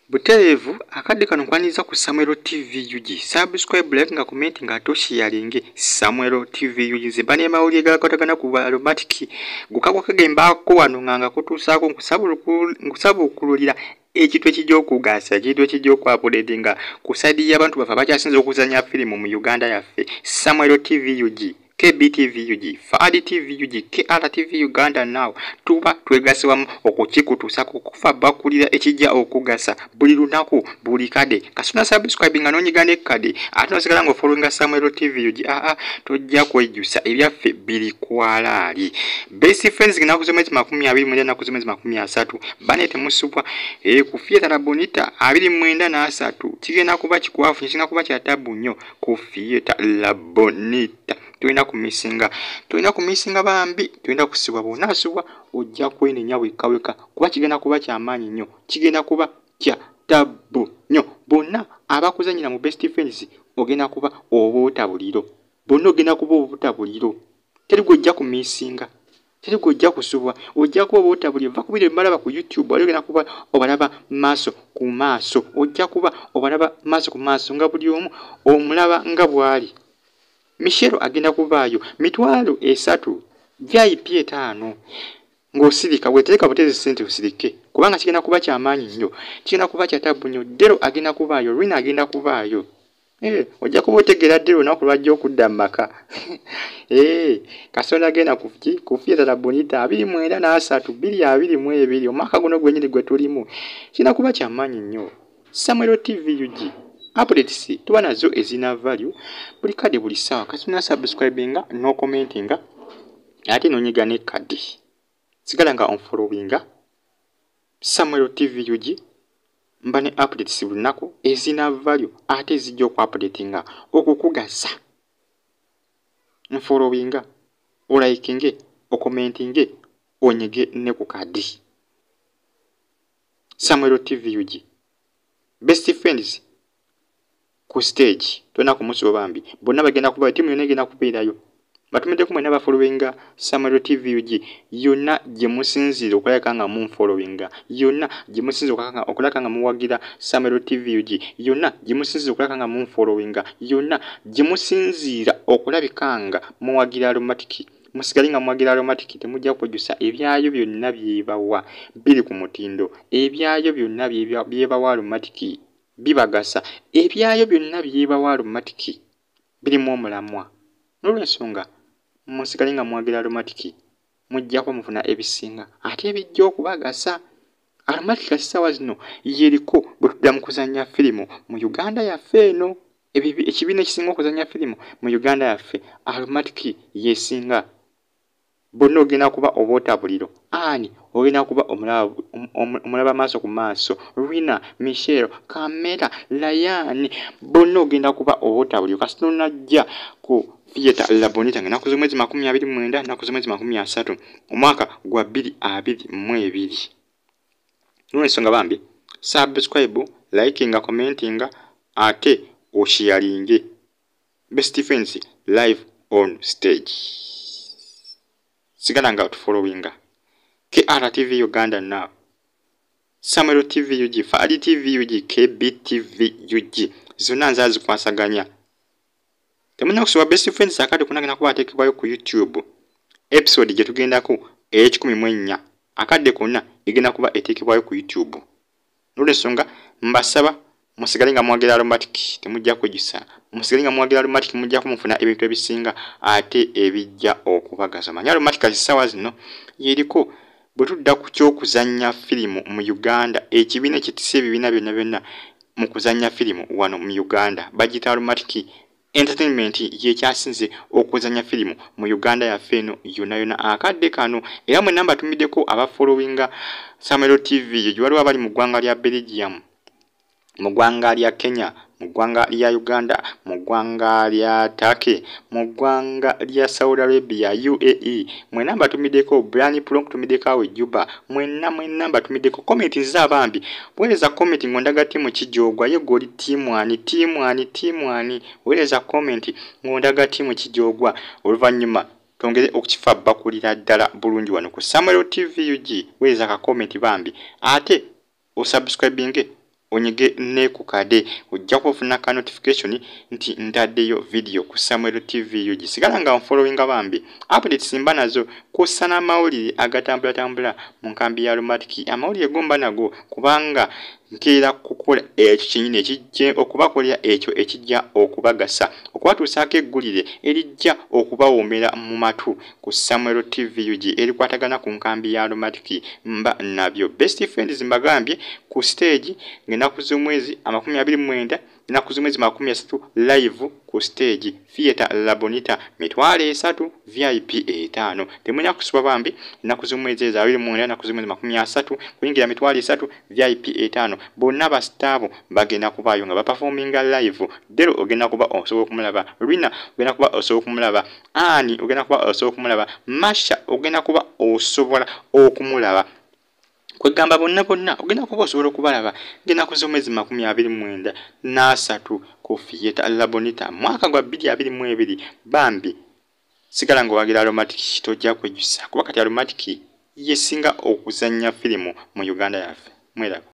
Butereevu akadde kano kwaniriza ku Samuel TV UG. Subscribe, like nga comment nga ate sharinge Samuel TV UG. Zibani amawulire gakotagana ku aromatic. Gukagwa kagembaako wano nga kutuusaako nkusabukululira ekintu ekijja okugasa, ekintu ekijja okwapudetinga ku side y'abantu bafe abakyasinze okuzannya firimu mu Uganda yaffe. Samuel TV UG, KBTV UG, Fadi TV UG, KRTV Uganda now. Tuba twegase wamu okukikutuusako kufa bakulira ekijja okugasa buli lunaku buli kade. Kasuna subscribe nga nonyiga ne kade ate nosigala nga followinga Samuel TV UG. Tojja kwejjusa ebyaffe biri kwalaali. Best friends gina kuzomezi 20 na kuzomezi 30 banete musubwa kufia tala bonita 29 kigenda kuba kikwafu kigenda kuba kya tabu nnyo kufia la bonita. Tuina kumisinga bambi tuina kusibwa bonasubwa ojja kwenenya bwekaweka kuba kigenda kuba kyamaanyi nnyo kigenda kuba kya tabu nnyo. Bonna abakuzanyira mu best friends ogenda kuba obutabuliro, bonna ogenda kuba obutabuliro. Teri gojja kumisinga, teri gojja kusubwa, ojja kuba obutabuliro. Va kubire malaba ku YouTube ali ogenda kuba obalaba maaso ku maaso, ojja kuba obalaba maaso ku maaso nga buli omu omulaba nga bwali. Michelle agenda kubaayo mitwalo 3 VIP 5 ng'osirika wetereka butezi sente usirike kubanga kigenda kuba kyamaanyi nnyo, kigenda kuba kya tabu nnyo. Dero agenda kubaayo, Rina agenda kubaayo. Ojja kuba otegeera Dero naku lwajja okudda mu maka. Kasonda agenda kufia tala bonita 29 222 omwaka guno gwennyini gwe tulimu kigenda kuba kyamaanyi nnyo. Samuel TV UG updates tuba nazo ezina value buli kade buli sawa. Kasuna subscribinga no commentinga ate nonyiga ne kadi sigala nga onfollowinga Samuel TV UG mbane updates buli nako ezina value ate zijja okupdatinga okukugasa. Nfollowinga olikinge okomentinge onyige ne ku kadi. Samuel TV UG best friends ku stage tuna ku muso bambi bonna bagenda kuba timu yone genda kubeerayo batumide kumwe na followinga Samuel TV UG yonna gye musinzire okulaka nga mu followinga, yonna gye musinzire okulaka nga muwagira Samuel TV UG, yonna gye musinzire okulaka nga mu followinga, yonna gye musinzira okulabika nga muwagira aromatic. Musigale nga muwagira aromatic temujja kujjusa ebyayo byonna byebawa biri ku mutindo, ebyayo byonna byebawa aromatic bibagasa, ebyayo byonna byebawa aromatic birimu omulamwa. N'olwensonga musigale nga muwagira aromatic mujja kwa mufuna ebisinga ate ebijja okubagasa. Aromatic kasisawa zino yeriko bwe tudda mu kuzannya firimu mu Uganda yaffe eno. Ekibiina ekisinga okuzannya firimu mu Uganda yaffe aromatic yesinga. Bonna ogenda kuba obutabuliro. Ani ogenda kuba omulaba maaso ku maaso. Rina, Michelle, Kamera, Layani bonna ogenda kuba obutabuliro. Kasino najja ku theater la bonita nga nakuzo mwezi 29 nakuzo mwezi 30 omwaka gwa 2022. N'olwensonga bambi subscribe, likinga, commentinga ate osharinge best friends live on stage. Sigala nga followinga KRTV Uganda now, Samuel TV UG, Fadi TV UG, KBTV UG zonna nzazi kwasaganya. Temuna kuswa best friends akade kunagenda kuba atekebwayo ku YouTube episode gye tugendako 14 akade konna igenda kuba etekebwayo ku YouTube. N'olwensonga mbasaba musigale nga muwagira aromatic temujja kujjusa, musigale nga muwagira aromatic mujja kumufuna ebintu ebisinga ate ebijja okubagaza. Manya aromatic kasisawa zino yeriko bwe tudda ku kyokuzannya firimu mu Uganda, ekibiina kitise ebibiina byonna mu kuzannya firimu wano mu Uganda bagita aromatic entertainment ye kyasinze okuzannya firimu mu Uganda yaffe eno yonna akadde kano. Era mwe namba tumideko aba followinga Samuel TV UG waliwo abali mu ggwanga lya Belgium, mu ggwanga lya Kenya, mu ggwanga lya Uganda, mu ggwanga lya Turkey, mu ggwanga lya Saudi Arabia, UAE. Mwe namba tumideko Brian Plonk tumideko awe Juba. Mwe namba tumideko comment z'abambi. Weleza comment ngondaga timu kijogwa ye goli timu ani. Weleza comment ngondaga timu kijogwa oluvanyuma tongere okukifa bakulira ddala bulungi wano ku Samuel TV UG. Weleza ka comment bambi ate o subscribinge onyige ne ku kade ojja kufuna ka notification nti ntaddeyo video ku Samuel TV UG. Sigala nga followinga bambi updates simba nazo kusana amawulire agatambula mu nkambi ya Aromatic. Amawulire gomba nago kubanga nkeera kukola ekyo kinyine ekijje okubakolera ekyo ekijja okubagasa okwatuusaako eggulire erijja okubawoomera mu matu ku Samuel TV UG erikwatagana ku nkambi ya Aromatic mba nabyo. Best friends mbagambye ku stage ng'ennaku z'omwezi 29 ennaku z'omwezi 30 live ku stage Theatre La Bonita mitwalo 3 VIP 5 temwenya kusuba bambi ennaku z'omwezi eza 29 ennaku z'omwezi 30 kuyingira mitwalo 3 VIP 5 bonna ba staff bagenda kubayo nga baperforminga live. Dero ogenda kuba osobola okumulaba, Rina ogenda kuba osobola okumulaba, Ani ogenda kuba osobola okumulaba, Masha ogenda kuba osobola okumulaba. Kwegamba bonna ogenda kuba osobola okubalaba ng'ennaku z'omwezi 29 n'asatu ku Theatre La Bonita mwaka gwa 2022 bambi. Sigala ng'owagira Aromatic tojja kwejjusa kuba kati Aromatic yesinga okuzannya firimu mu Uganda yaffe. Mwelaba.